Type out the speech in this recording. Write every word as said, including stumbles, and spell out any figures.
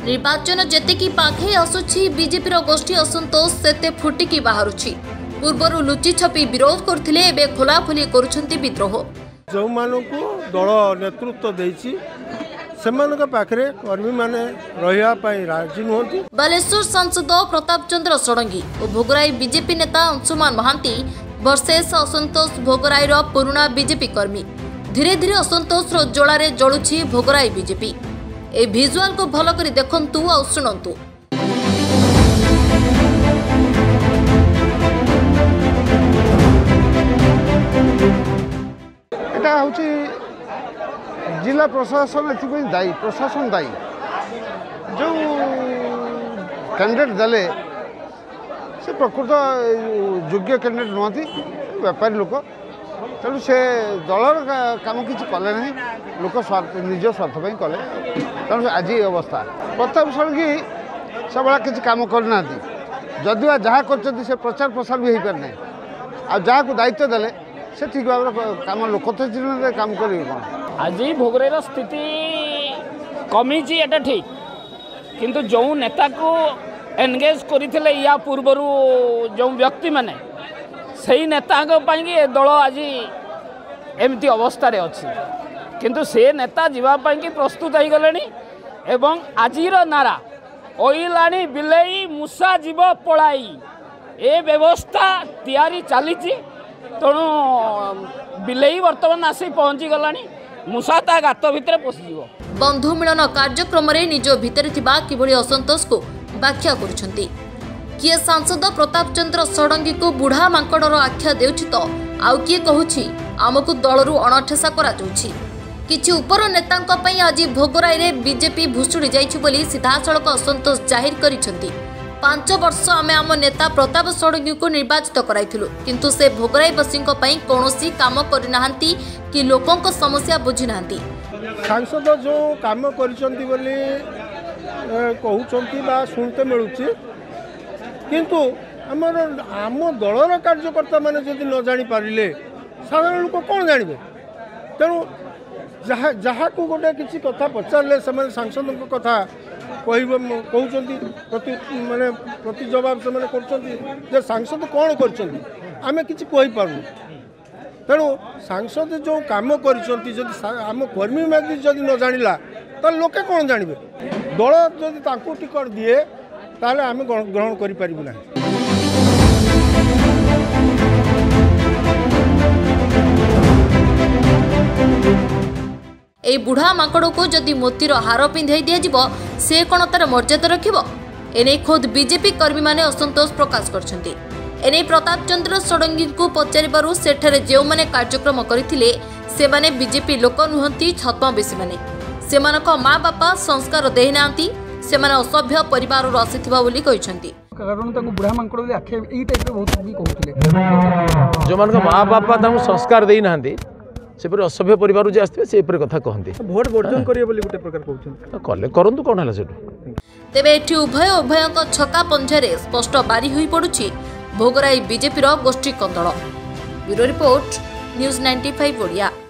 निर्वाचन जेतेकी पाखे आसुछि बीजेपी गोष्ठी असंतोष सेते फुटिकी बाहरुछि। पूर्वरु लुचि छपी विरोध करथिले एबे खोलाखोली करूछंती विद्रोह। जो मानकु दल नेतृत्व देछि सेमानक पाखरे कर्मी माने रहिया पई राजी नहंती। बालेश्वर सांसद प्रताप चंद्र षडंगी और भोगराई बीजेपी नेता अंशुमान महांती वर्षेस असंतोष भोगराईर पुराना बीजेपी कर्मी। धीरे धीरे असंतोष रो जोड़ारे जळुछि भोगराई बीजेपी। ए भिजुआल को भल करी देखंतु आ सुनंतु। एटा होछि जिला प्रशासन एथि दायी प्रशासन दायी जो कैंडिडेट देले से प्रकृत योग्य कैंडिडेट नुहति व्यापारी लोक तेणु से दलर काम किसी कले ना लोक स्वार्थ निज स्वार्थ कले तेणु आज ये अवस्था। प्रताप षडंगी सब किसी काम करना जदि जहाँ कर से प्रचार प्रसार भी हो पार ना आ जहाँ को दायित्व देले से ठीक भाव काम लोक तो काम करेंगे कौन। आज भोगराईर स्थिति कमी एटा ठीक किंतु जो नेता को एनगेज करते या पूर्वर जो व्यक्ति माने सही नेता दल आज एमती अवस्था रे अच्छी किंतु से नेता जीवाई प्रस्तुत हो गले एवं आजिर नारा ओइलाणी बिलेई मूसा जीव पलाई ए व्यवस्था तैयारी चली तेणु बिलेई बर्तमान आसी पहुँची गलानी मूसा ता गात भितर पशिଯିव। बंधु मिलन कार्यक्रम रे निज भितर थिबा किभଳି असंतोष को व्याख्या करुछंती। किए सांसद प्रताप चंद्र षडंगी को बुढ़ा मांकड़र आख्या देउछि तो आउ किए कहूछि आमको दलरू अणठेसा करा जाउछि। किछि उपर नेतांक पई आज भोगराई रे बीजेपी भुसुड़ी जाइछि बोली सीधासळक असंतोष जाहिर करिसंती। पांच वर्ष आमे आम नेता प्रताप षडंगी को निर्वाचित कराइथिलु किंतु से भोगराईवासींक पई कोनोसी काम करिनाहांती कि लोकंक समस्या बुझी नाहांती। सांसद जो काम करिसंती बोली कहउचंती बा सुनते मिलुछि किंतु आमर आम दलर कार्यकर्ता माने जदि न जानि पारिले साधारण लोक कौन जानबे। तेणु जहाँ जहाँ को गोटे किसी कथा पचारे से सांसद कथा कहते प्रति माने प्रति जवाब से कर सांसद कौन कर किसी कहीपरू। तेणु सांसद जो कम करम कर्मी जदि न जानिला तो लोके कौन जानबे। दल जदि तांको टिकट दिए ताले आम ग्रहण करि परिबु ना। ए बुढ़ा माकड़ को जदि मोतीर हार पिंधाई दिया से कौन तार मर्यादा रखिबो। एने खोद बीजेपी कर्मी माने असंतोष प्रकाश करछंती। एने प्रताप चंद्र षडंगी को पचारिबारु सेठारे जेउ माने कार्यक्रम करिथिले से माने बीजेपी लोक नुहंती छद्मवेशी माने सेमानक माँ बापा संस्कार देहि नांती सेमाने असभ्य परिवार आसीथिबा बोली कहिसंती। कारण तांको बुढ़ा मांकड़ बोली आखे एई टाइप रे बहुत भी कहउथिले जो मानक माँ बापा तांको संस्कार देहि नांती से पर असभ्य परिवार जे आस्ते से पर कथा कहंती वोट वर्जन करिए बोली गुटे प्रकार कहउछन कले करंतु कोन हला सेटु। तेबे एठी उभय उभयक छका पंझारे स्पष्ट बारी होई पडुछि भोगराई बीजेपी रो गोष्ठी कंदल। Bureau report news ninety five Odia.